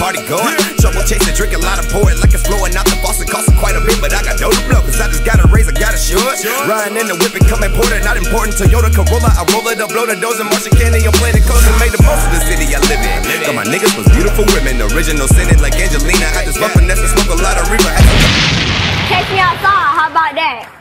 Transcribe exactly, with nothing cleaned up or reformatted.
party going. Trouble chasing, drink a lot of pour it like it's flowing out the faucet. Costing quite a bit, but I got dough to blow. Cause I just got a raise, I got a short. Riding in the whip and come imported, not important. Toyota Corolla, I roll it up, blow the doors and Martian Candy. I'm playing the coast and made the most of the city I live in. Got my niggas was beautiful women, original sinning like Angelina. I just rough and smoke a lot of reaper. Catch me outside, how about that?